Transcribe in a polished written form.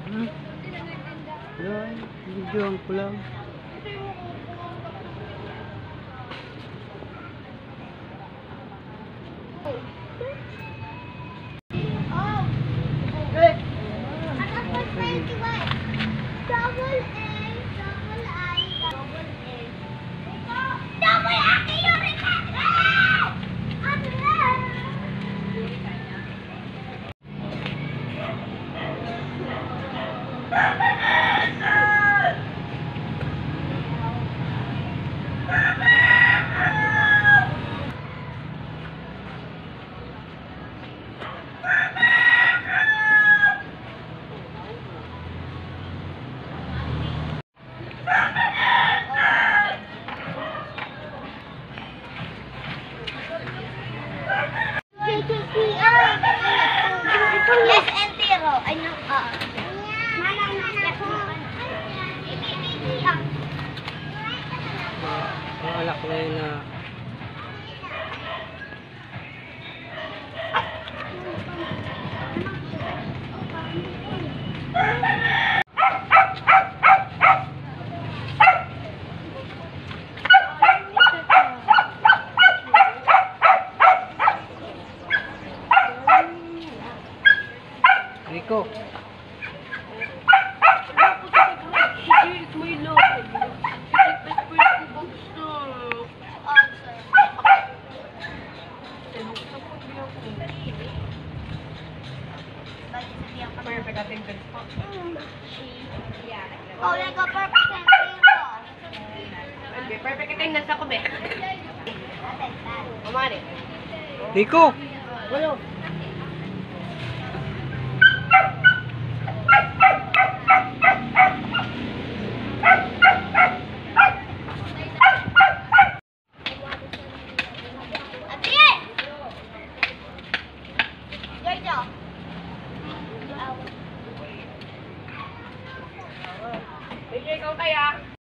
Yan, videoan ko lang. Yes, and zero. I know. Ang alak na yun na Rico. Perfect attendance po. Oh, like a perfect attendance. Okay, perfect attendance ako, be. Umari. Rico! Walo. Ikaw kaya?